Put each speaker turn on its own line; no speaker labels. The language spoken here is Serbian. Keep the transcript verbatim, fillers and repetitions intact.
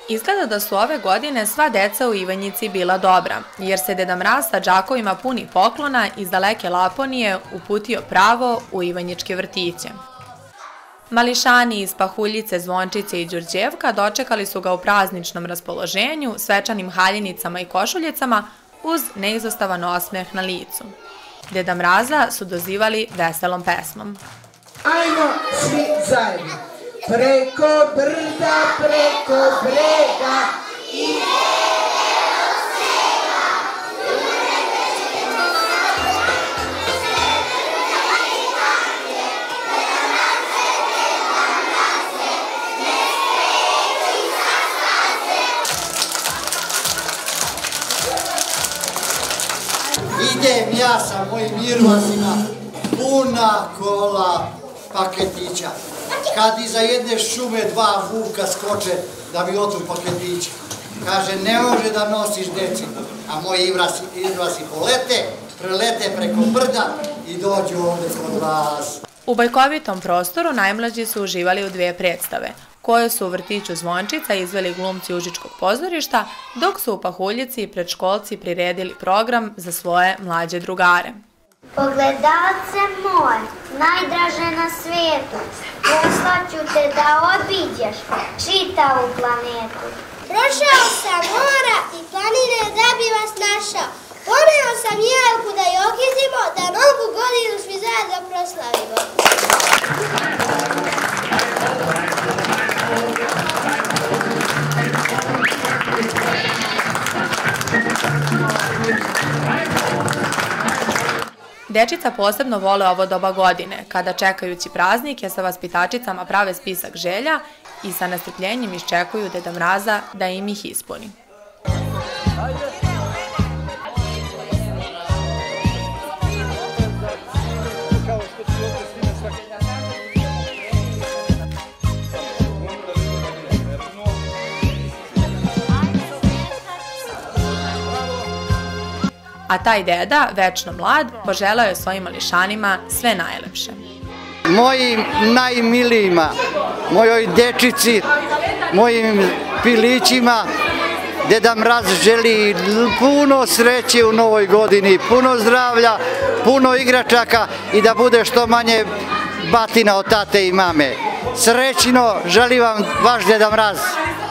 Izgleda da su ove godine sva deca u Ivanjici bila dobra, jer se Deda Mraz sa džakovima puni poklona iz daleke Laponije uputio pravo u ivanjičke vrtiće. Mališani iz Pahuljice, Zvončice i Đurđevka dočekali su ga u prazničnom raspoloženju, svečanim haljenicama i košuljicama uz neizostavan osmeh na licu. Deda Mraza su dozivali veselom pesmom.
Ajmo svi zajedno! Preko brda, preko brega i debelo snega, ljude ćemo znati, sve brda i kanke, Deda Mraze, Deda Mraze, ne sreći sa staze.
Idem ja sa mojim irvazima, puna kola paketića. Kad iza jedne šume dva vuka skoče da mi otru paketića. Kaže, ne može da nosiš deci. A moji irvasi polete, prelete preko brda i dođu ovde kod vas.
U bajkovitom prostoru najmlađi su uživali u dve predstave, koje su u vrtiću Zvončica izveli glumci Užičkog pozorišta, dok su u Pahuljici predškolci priredili program za svoje mlađe drugare.
Pogledalce moj, najdraže na svijetu, poslaću te da obiđeš čitavu planetu.
Prošao sam mora i planine da bi vas našao. Poneo sam jelku da je okizimo, da novu godinu svi zajedno proslavimo.
Dečica posebno vole ovo doba godine, kada čekajući praznike sa vaspitačicama prave spisak želja i sa nestrpljenjem iščekuju Deda Mraza da im ih ispuni. A taj deda, večno mlad, poželao je svojim mališanima sve najlepše.
Mojim najmilijima, mojoj dečici, mojim pilićima, Deda Mraz želi puno sreće u novoj godini, puno zdravlja, puno igračaka i da bude što manje batina od tate i mame. Srećno želim vam vaš Deda Mraz.